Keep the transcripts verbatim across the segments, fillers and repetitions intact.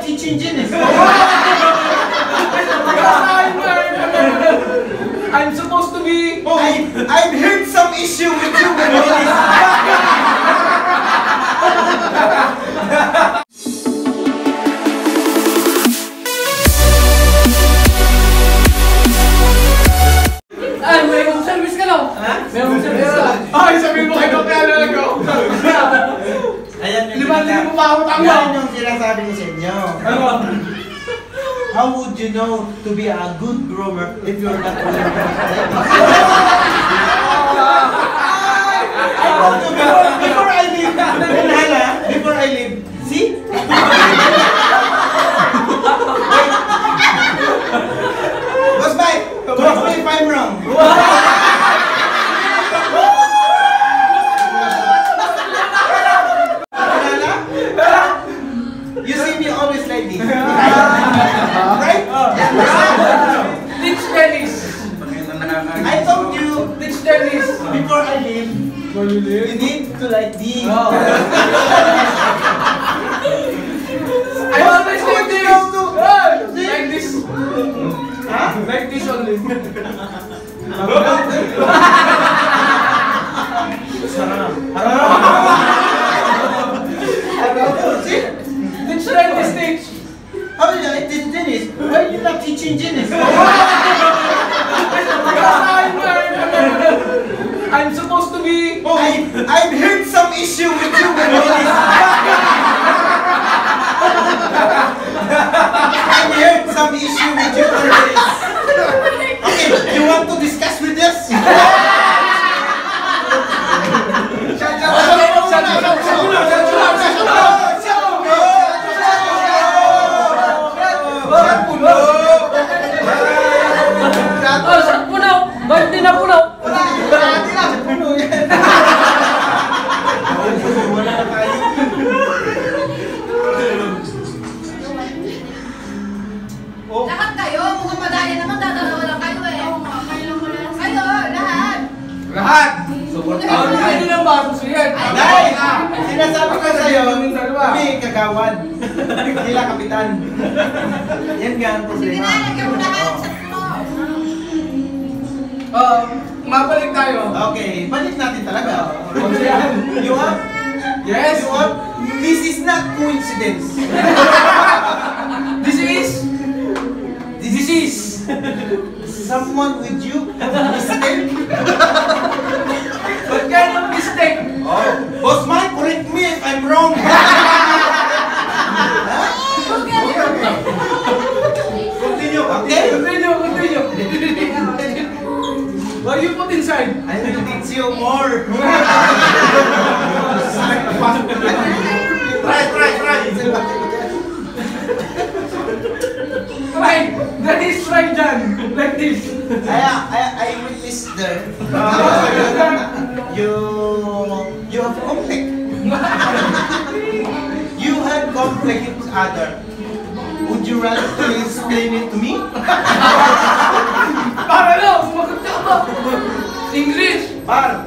teaching Jess. I'm supposed to be... Oh, I, I've heard some issue with you when it is... Ay, may home service ka lang. Ha? May home service ka. Ay, sabihin mo kayo kaya na ko. Ayan yung Limandin mo pa ako tango. Yan yung sinasabi ko sa inyo. How would you know to be a good groomer if you're not willing to protect? Before I leave, before I leave, see? Boss Mike, correct me if I'm wrong. You see me always like this. Right? Teach tennis. I told you Teach tennis. before I leave, Before you leave? you need to like this. Oh. I always like this. Like this. Huh? Like this only. Sarap. See? Teach tennis, teach. How are you like this tennis? Why are you not teaching tennis? I'm supposed to be... Oh, I, I've heard some issue with you when it is... I've heard some issue with you when it is... Okay, you want to discuss with us? Oh, saan punaw? Ba't di na punaw? Hindi lang, puno yan. Wala na tayo. Oh. Lahat kayo, mukhang madaya naman, dadalawa lang kayo eh. Oo nga, kayo lang. Kayo, lahat. Lahat! Ano hindi lang ba? Susiyan! Guys! Sinasabi ko sa'yo, kami kagawad. Sila kapitan. Yan nga ang Sige problema. na, lagyan mo lahat sa puno. Uh, mabalik tayo. Okay, balik natin talaga. Susiyan! You have? Yes! You have? This is not coincidence. This is... This is someone with you. Mistake. What kind of mistake? Oh, Boss Mike, correct me if I'm wrong. Continue, okay? Continue, continue. What you put inside? I will teach you more. Try, try, try. Try! That is try dyan! Like this! I, I, I witnessed there. You, you have conflict. You had conflict with other. Would you rather to explain it to me? Para lang! Sumagot ka ba? English! Par,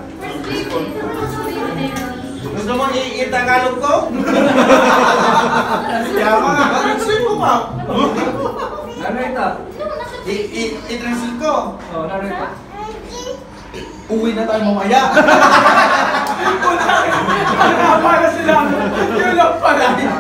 gusto mo i-tagalog ko? Kaya mga, translate ko pa. Narita. I-translate ko. Oh, narita. Uwi na tayo mamaya. Para sila! Yun lang pala!